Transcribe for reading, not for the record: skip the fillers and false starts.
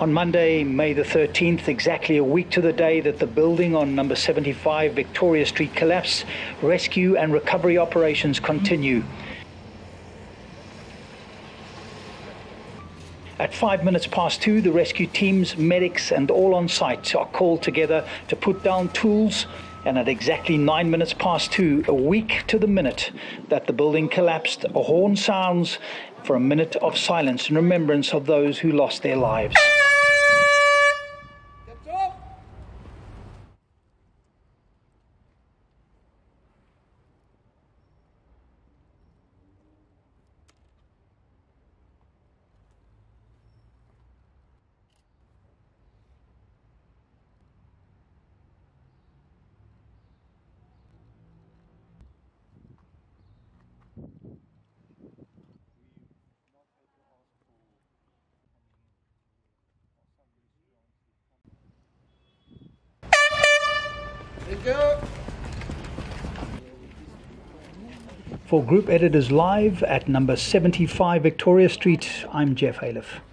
On Monday, May the 13th, exactly a week to the day that the building on number 75 Victoria Street collapsed, rescue and recovery operations continue. At 5 minutes past 2, the rescue teams, medics and all on site are called together to put down tools, and at exactly 9 minutes past 2, a week to the minute that the building collapsed, a horn sounds for a minute of silence in remembrance of those who lost their lives. For Group Editors Live at number 75 Victoria Street, I'm Jeff Ayliffe.